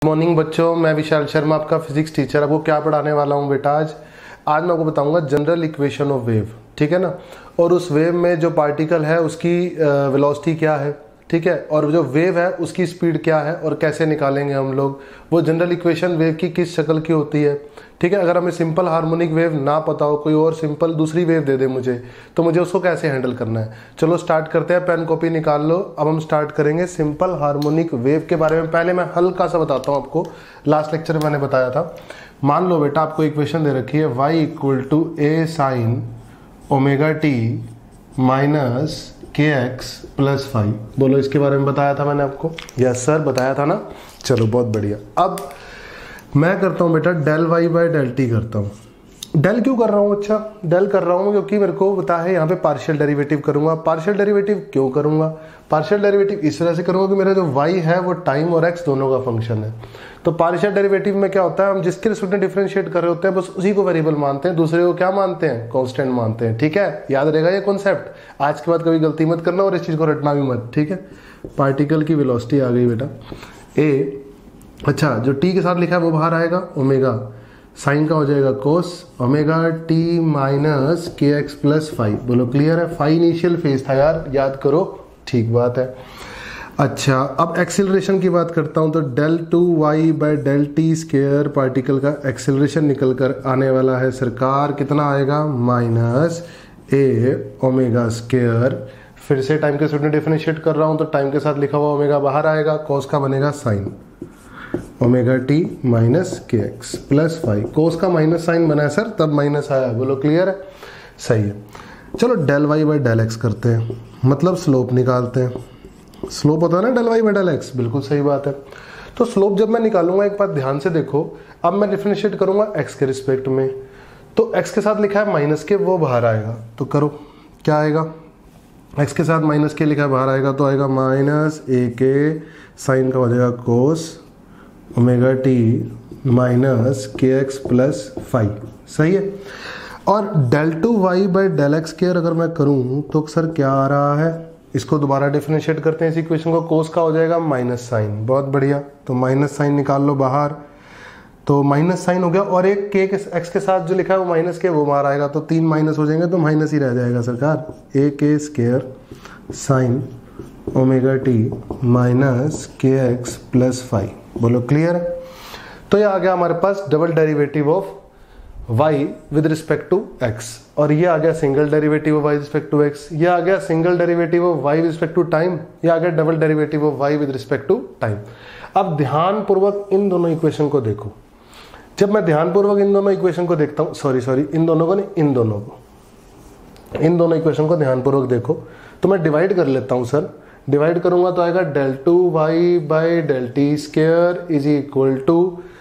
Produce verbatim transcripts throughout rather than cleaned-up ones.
Morning बच्चों, मैं विशाल शर्मा आपका फिजिक्स टीचर आपको क्या पढ़ाने वाला हूँ बेटा। आज आज मैं आपको बताऊंगा जनरल इक्वेशन ऑफ वेव, ठीक है ना। और उस वेव में जो पार्टिकल है उसकी वेलोसिटी क्या है, ठीक है, और जो वेव है उसकी स्पीड क्या है और कैसे निकालेंगे हम लोग। वो जनरल इक्वेशन वेव की किस शक्ल की होती है, ठीक है। अगर हमें सिंपल हार्मोनिक वेव ना पता हो, कोई और सिंपल दूसरी वेव दे दे मुझे, तो मुझे उसको कैसे हैंडल करना है। चलो स्टार्ट करते हैं, पेन कॉपी निकाल लो। अब हम स्टार्ट करेंगे सिंपल हार्मोनिक वेव के बारे में। पहले मैं हल्का सा बताता हूँ आपको, लास्ट लेक्चर में मैंने बताया था। मान लो बेटा आपको इक्वेशन दे रखी है y equal to A sine omega T minus K X plus five. बोलो, इसके बारे में बताया था मैंने आपको। यस सर, बताया था ना। चलो बहुत बढ़िया। अब मैं करता हूँ बेटा del Y by del T करता हूँ। डेल क्यों कर रहा हूँ? अच्छा, डेल कर रहा हूँ क्योंकि मेरे को पता है यहाँ पे पार्शियल डेरिवेटिव करूंगा। पार्शियल डेरिवेटिव क्यों करूंगा? पार्शियल डेरिवेटिव इस वजह से करूंगा कि मेरा जो y है वो टाइम और x दोनों का फंक्शन है। तो पार्शियल डेरिवेटिव में क्या होता है, हम जिसके रिस्पेक्ट में डिफरेंशिएट कर रहे होते हैं बस उसी को वेरिएबल मानते हैं, दूसरे को क्या मानते हैं? कांस्टेंट मानते हैं। ठीक है, याद रहेगा ये कॉन्सेप्ट। आज के बाद कभी गलती मत करना और इस चीज को रटना भी मत, ठीक है। पार्टिकल की वेलोसिटी आ गई बेटा ए। अच्छा, जो t के साथ लिखा है वो बाहर आएगा, ओमेगा साइन का हो जाएगा cos omega T minus K X plus five. बोलो क्लियर है? फाइव इनिशियल फेज था यार, याद करो। ठीक बात है। अच्छा, अब एक्सेलरेशन की बात करता हूं तो del two Y by del T square particle का एक्सेलरेशन निकल कर आने वाला है सरकार। कितना आएगा? Minus A omega square. फिर से टाइम के साथ डिफरेंशिएट कर रहा हूं तो टाइम के साथ लिखा हुआ ओमेगा बाहर आएगा, कोस का बनेगा sine omega T minus K X plus five. Cos का माइनस साइन बना है सर, तब माइनस आया। बोलो क्लियर है? सही है। चलो del Y by del X करते हैं, मतलब स्लोप निकालते हैं। स्लोप होता है ना del Y by del X, बिल्कुल सही बात है। तो स्लोप जब मैं निकालूंगा, एक बात ध्यान से देखो, अब मैं डिफरेंशिएट करूंगा एक्स के रिस्पेक्ट में, तो एक्स के साथ लिखा है माइनस के, वो बाहर आएगा। तो करो, क्या आएगा? एक्स के साथ माइनस के लिखा है बाहर आएगा, तो आएगा माइनस ए के साइन का हो जाएगा cos omega T minus K X plus five. सही है। और del two Y by del X square अगर मैं करूं तो सर क्या आ रहा है? इसको दोबारा डिफरेंशिएट करते हैं इस इक्वेशन को। कोस का हो जाएगा माइनस साइन। बहुत बढ़िया। तो माइनस साइन निकाल लो बाहर, तो माइनस साइन हो गया। और एक के एक्स के साथ जो लिखा है वो माइनस के, वो बाहर आएगा, तो तीन माइनस हो जाएंगे, तो माइनस ही रह जाएगा सरकार। A K square sine omega T minus K X plus five. बोलो क्लियर है? तो ये आ गया हमारे पास double derivative of y with respect to x, और ये आ गया single derivative of y with respect to x। ये आ गया single derivative of y with respect to time. ये आ गया double derivative of y with respect to time. अब ध्यानपूर्वक इन दोनों इक्वेशन को देखो। जब मैं ध्यानपूर्वक इन दोनों इक्वेशन को देखता हूं, सॉरी सॉरी इन दोनों को नहीं, इन दोनों को इन दोनों इक्वेशन को ध्यानपूर्वक देखो, तो मैं डिवाइड कर लेता हूं सर। डिवाइड करूंगा तो आएगा del two Y by del T square is equal to,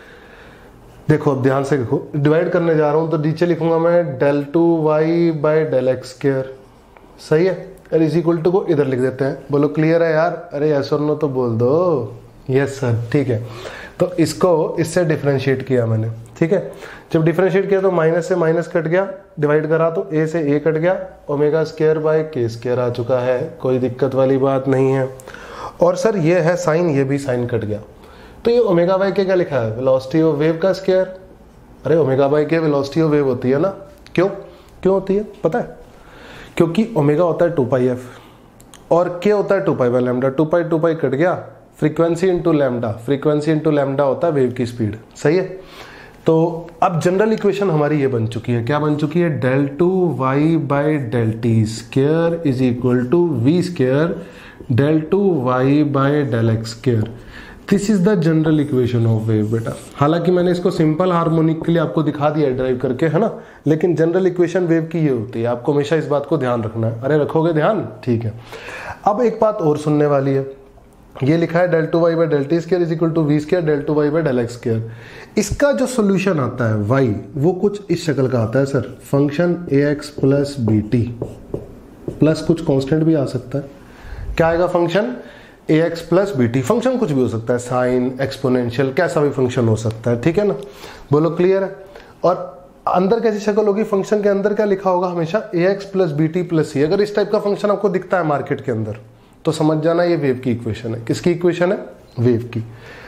देखो अब ध्यान से देखो, डिवाइड करने जा रहा हूं तो नीचे लिखूंगा मैं del two Y by del X square. सही है। और इज इक्वल टू को इधर लिख देते हैं। बोलो क्लियर है यार? अरे यस और नो तो बोल दो। यस सर, ठीक है। तो इसको इससे डिफरेंशिएट किया मैंने, ठीक है। जब डिफरेंशिएट किया तो माइनस से माइनस कट गया, डिवाइड करा तो ए से ए कट गया, omega square by K square आ चुका है, कोई दिक्कत वाली बात नहीं है। और सर ये है साइन, ये भी साइन कट गया, तो ये ओमेगा बाय के क्या लिखा है? वेलोसिटी ऑफ वेव का स्क्वायर। अरे omega by K velocity of wave होती है ना। क्यों क्यों होती है पता है? क्योंकि ओमेगा होता है टू पाई एफ और के होता है two pi by lambda. Two pi two pi cut गया, frequency into lambda, frequency into lambda होता है वेव की स्पीड। सही है। तो अब जनरल इक्वेशन हमारी ये बन चुकी है। क्या बन चुकी है? Del two Y by del T square is equal to V square del two Y by del X square. This is the general equation of wave बेटा। हालांकि मैंने इसको सिंपल हार्मोनिक के लिए आपको दिखा दिया है ड्राइव करके, है ना, लेकिन जनरल इक्वेशन वेव की ये होती है। आपको हमेशा इस बात को ध्यान रखना है। अरे रखोगे ध्यान? ठीक है। अब एक बात और सुनने वाली है। ये लिखा है del two Y by del T square is equal to V square del two Y by del X square. इसका जो सोल्यूशन आता है y, वो कुछ इस शक्ल का आता है sir. Function A X plus B T plus कुछ कांस्टेंट भी आ सकता है। क्या आएगा? Function A X plus B T. Function कुछ भी हो सकता है, साइन, एक्सपोनेंशियल, कैसा भी फंक्शन हो सकता है। ठीक है ना? बोलो क्लियर है? और अंदर कैसी शक्ल होगी? फंक्शन के अंदर क्या लिखा होगा? हमेशा A X plus B T plus C. अगर इस टाइप का फंक्शन आपको दिखता है मार्केट के अंदर तो समझ जाना ये वेव की इक्वेशन है। किसकी इक्वेशन है? वेव की।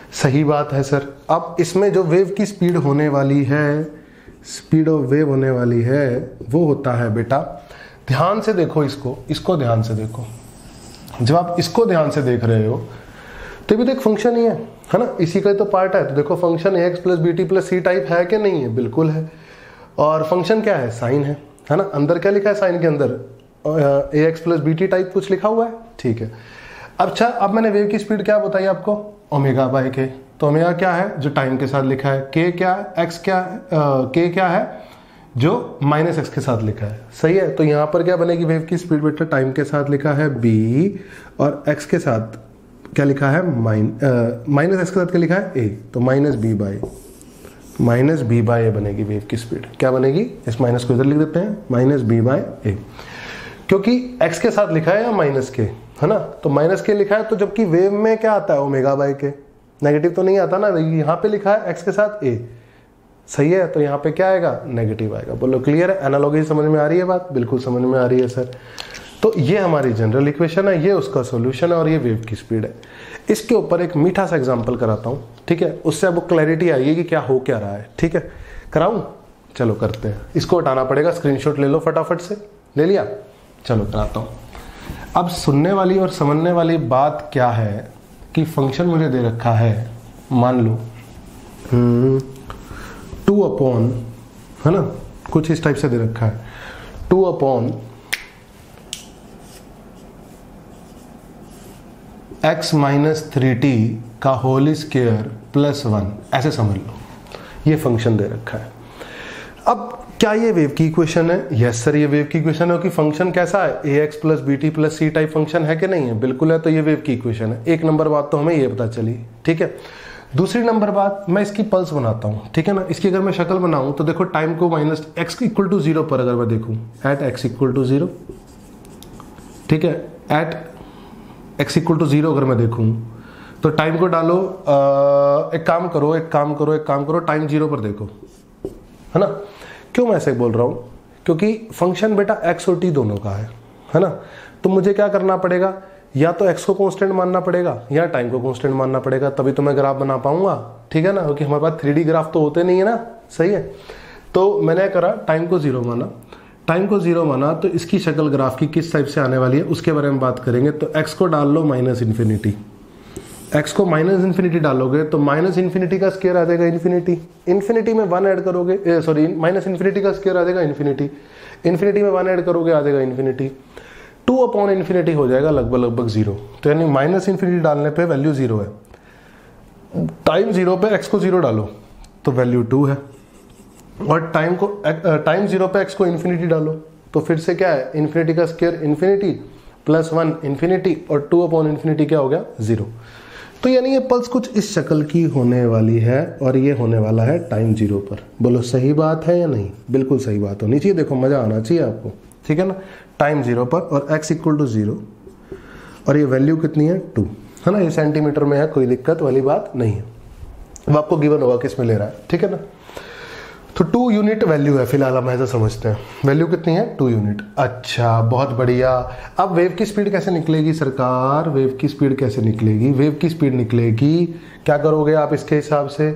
सही बात है सर। अब इसमें जो वेव की स्पीड होने वाली है, स्पीड ऑफ वेव होने वाली है, वो होता है बेटा, ध्यान से देखो इसको, इसको ध्यान से देखो। जब आप इसको ध्यान से देख रहे हो तो भी तो एक फंक्शन ही है, है ना, इसी का तो पार्ट है। तो देखो function A X plus B T plus C type है कि नहीं है? बिल्कुल है। और फंक्शन क्या है? साइन है, है ना। अंदर क्या लिखा है साइन के अंदर? A X plus B T type कुछ लिखा हुआ है, ठीक है। अच्छा, अब मैंने वेव की स्पीड क्या बताई आपको? ओमेगा बाय के। तो ओमेगा क्या है? जो टाइम के साथ लिखा है। के क्या है? एक्स क्या है? के क्या है? जो माइनस एक्स के साथ लिखा है, सही है। तो यहाँ पर क्या बनेगी वेव की स्पीड बेटा? टाइम के साथ लिखा है बी और एक्स के साथ क्या लिखा है? माइन माइनस एक्स के साथ क्या लिखा है? ए। तो minus B by minus B by A बनेगी वेव की स्पीड। क्या बनेगी? इस माइनस को इधर लिख देते हैं, माइनस बी बाय ए, क्योंकि एक्स के साथ लिखा है या माइनस के, है ना। तो माइनस के लिखा है, तो जबकि वेव में क्या आता है? ओमेगा बाय के। नेगेटिव तो नहीं आता ना, यहाँ पे लिखा है एक्स के साथ ए, सही है। तो यहाँ पे क्या आएगा? नेगेटिव आएगा। बोलो क्लियर है? एनालॉजी समझ में आ रही है बात? बिल्कुल समझ में आ रही है सर। तो ये हमारी जनरल इक्वेशन है, ये उसका सॉल्यूशन है और ये वेव की स्पीड है। इसके ऊपर एक मीठा सा एग्जांपल कराता हूँ, ठीक है। उससे आपको क्लैरिटी आएगी कि क्या हो क्या रहा है, ठीक है। कराऊं? चलो करते हैं। इसको हटाना पड़ेगा, स्क्रीनशॉट ले लो फटाफट से। ले लिया? चलो कराता हूँ। अब सुनने वाली और समझने वाली बात क्या है कि फंक्शन मुझे दे रखा है, मान लो टू अपॉन, है ना, कुछ इस टाइप से दे रखा है, two upon X minus three T का होल स्क्वायर प्लस वन, ऐसे समझ लो ये फंक्शन दे रखा है। अब क्या ये वेव की इक्वेशन है? यस सर, ये वेव की इक्वेशन है कि फंक्शन कैसा है? A X plus B T plus C type function है कि नहीं है? बिल्कुल है। तो ये वेव की इक्वेशन है। एक नंबर बात तो हमें ये पता चली, ठीक है। दूसरी नंबर बात, मैं इसकी पल्स बनाता हूँ, ठीक है ना। इसकी अगर मैं शक्ल बनाऊं तो देखो टाइम को minus X equal to zero पर अगर मैं देखूं, at X equal to zero, ठीक है, at X equal to zero अगर मैं देखूं तो टाइम को डालो, आ, एक काम करो एक काम करो एक काम करो टाइम जीरो पर देखो, है ना। क्यों मैं ऐसे बोल रहा हूं? क्योंकि फंक्शन बेटा एक्स और टी दोनों का है, है ना। तो मुझे क्या करना पड़ेगा? या तो एक्स को कांस्टेंट मानना पड़ेगा या टाइम को कांस्टेंट मानना पड़ेगा, तभी तो मैं ग्राफ बना पाऊंगा, ठीक है ना। क्योंकि हमारे पास थ्री डी ग्राफ तो होते नहीं है ना, सही है। तो मैंने करा टाइम को जीरो माना, टाइम को जीरो माना तो इसकी शक्ल ग्राफ की किस टाइप से आने वाली है उसके बारे में बात करेंगे। तो एक्स को डाल लो माइनस इन्फिनिटी, एक्स को माइनस इन्फिनिटी डालोगे तो माइनस इन्फिनिटी का स्क्वायर आ जाएगा इन्फिनिटी, इन्फिनिटी में वन ऐड करोगे, सॉरी माइनस इन्फिनिटी का स्क्वायर आ जाएगा इन्फिनिटी, इन्फिनिटी में वन ऐड करोगे आ जाएगा इन्फिनिटी, टू अपॉन इन्फिनिटी हो जाएगा लगभग लगभग जीरो। तो यानी माइनस इन्फिनिटी डालने पे वैल्यू जीरो है। टाइम जीरो पे एक्स को जीरो डालो तो वैल्यू टू है, और टाइम को टाइम जीरो पे एक्स को इन्फिनिटी डालो तो फिर से क्या है? इन्फिनिटी का square infinity plus one infinity और टू अपॉन इन्फिनिटी क्या हो गया? जीरो। तो यानी ये पल्स कुछ इस शक्ल की होने वाली है और ये होने वाला है टाइम जीरो पर। बोलो सही बात है या नहीं? बिल्कुल सही बात होनी चाहिए। देखो मजा आना चाहिए आपको, ठीक है ना। टाइम जीरो पर और x इक्वल टू जीरो और ये वैल्यू कितनी है? टू, है ना। ये सेंटीमीटर में है, कोई दिक्कत वाली बात नहीं है। अब आपको गिवन होगा किस में ले रहा है, ठीक है ना। तो टू यूनिट वैल्यू है फिलहाल, हम ऐसा समझते हैं। वैल्यू कितनी है? Two unit. अच्छा बहुत बढ़िया। अब वेव की स्पीड कैसे निकलेगी सरकार? वेव की स्पीड कैसे निकलेगी? वेव की स्पीड निकलेगी, क्या करोगे आप इसके हिसाब से?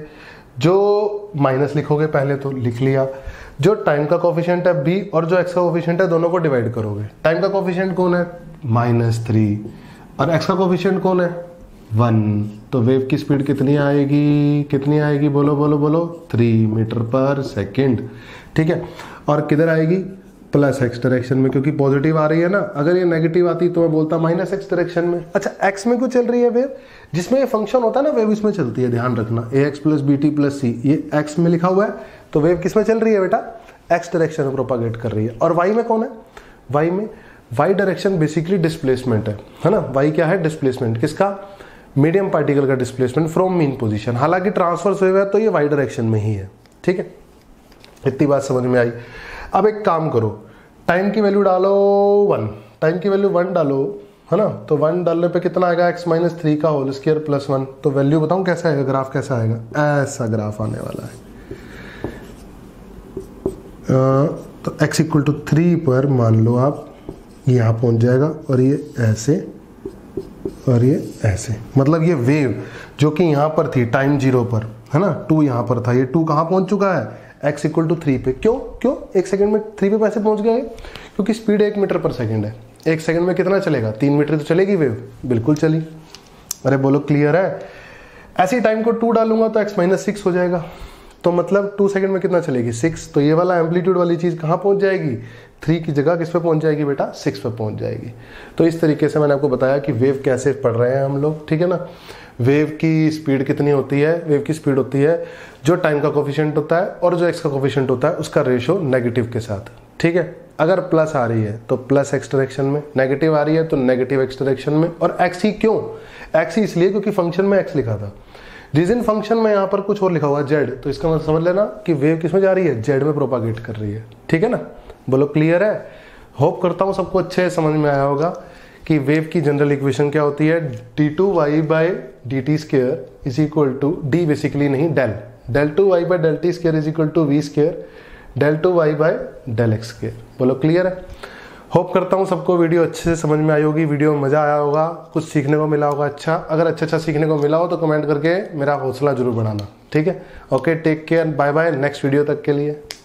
जो माइनस लिखोगे पहले तो लिख लिया, जो टाइम का कोफिशिएंट है बी और जो एक्स का कोफिशिएंट है दोनों को डिवाइड करोगे। टाइम का कोफिशिएंट कौन है? माइनस थ्री, और एक्स का कोफिशिएंट कौन है? वन। तो वेव की स्पीड कितनी आएगी? कितनी आएगी? बोलो बोलो बोलो, थ्री मीटर पर सेकेंड, ठीक है। और किधर आएगी? प्लस एक्स डायरेक्शन में, क्योंकि पॉजिटिव आ रही है ना। अगर ये नेगेटिव आती तो मैं बोलता माइनस एक्स डायरेक्शन में। अच्छा एक्स में क्यों चल रही है वेव? जिसमें ये फंक्शन होता है ना वेव इसमें चलती है, ध्यान रखना। A X plus B T plus C, ये एक्स में लिखा हुआ है, तो वेव किस में चल रही है बेटा? एक्स डायरेक्शन में प्रोपागेट कर रही है। और वाई में कौन है? वाई में वाई डायरेक्शन बेसिकली डिस्प्लेसमेंट है, है ना। वाई क्या है? डिस्प्लेसमेंट। किसका? मीडियम पार्टिकल का डिस्प्लेसमेंट फ्रॉम मीन पोजीशन। हालांकि ट्रांसवर्स वेव है तो ये वाई डायरेक्शन में ही है, ठीक है। इतनी बात समझ में आई। अब एक काम करो, टाइम की वैल्यू डालो वन, टाइम की वैल्यू वन डालो, है ना। तो वन डालने पे कितना आएगा? एक्स माइनस थ्री का होल स्क्वायर प्लस वन। तो वैल्यू बताऊं कैसा आएगा? ग्राफ कैसा आएगा? ऐसा ग्राफ आने वाला है। आ, तो x इक्वल टू थ्री पर मान लो आप यहाँ पहुंच जाएगा और ये ऐसे और ये ऐसे, मतलब ये वेव जो कि यहाँ पर थी टाइम जीरो पर, है ना, टू यहाँ पर था, ये टू कहाँ पहुँच चुका है, एक्स इक्वल टू थ्री पे। क्यों क्यों एक सेकंड में थ्री पे कैसे पहुँच गया है? क्योंकि स्पीड एक मीटर पर सेकंड है। एक सेकंड में कितना चलेगा? तीन मीटर तो चलेगी वेव, बिल्कुल चली। अरे बोलो क्लियर है? ऐसे ही टाइम को टू डालूंगा तो एक्स माइनस सिक्स हो जाएगा, तो मतलब टू सेकंड में कितना चलेगी? सिक्स। तो ये वाला एम्पलीट्यूड वाली चीज़ कहाँ पहुँच जाएगी? थ्री की जगह किस पे पहुँच जाएगी बेटा? सिक्स पे पहुँच जाएगी। तो इस तरीके से मैंने आपको बताया कि वेव कैसे पढ़ रहे हैं हम लोग, ठीक है ना। वेव की स्पीड कितनी होती है? वेव की स्पीड होती है जो टाइम का कोफिशिएंट होता है और जो एक्स का कोफिशिएंट होता है उसका रेशो नेगेटिव के साथ, ठीक है। अगर प्लस आ रही है तो प्लस एक्स डायरेक्शन में, नेगेटिव आ रही है तो नेगेटिव एक्स डायरेक्शन में। और एक्स ही क्यों? एक्स ही इसलिए क्योंकि फंक्शन में एक्स लिखा था, जिस दिन फंक्शन में यहाँ पर कुछ और लिखा हुआ जेड, तो इसका मतलब समझ लेना कि वेव किस में जा रही है? जेड में प्रोपागेट कर रही है, ठीक है ना। बोलो क्लियर है? होप करता हूँ सबको अच्छे समझ में आया होगा कि वेव की जनरल इक्वेशन क्या होती है। D two Y by D T square is equal to D, basically नहीं del, del two Y by del T square is equal to V square del two Y by del X square. बोलो clear है? Hope करता हूँ सबको video अच्छे से समझ में आई होगी, वीडियो में मज़ा आया होगा, कुछ सीखने को मिला होगा। अच्छा, अगर अच्छा अच्छा सीखने को मिला हो तो कमेंट करके मेरा हौसला जरूर बढ़ाना, ठीक है। Okay, take care, bye bye, next video तक के लिए।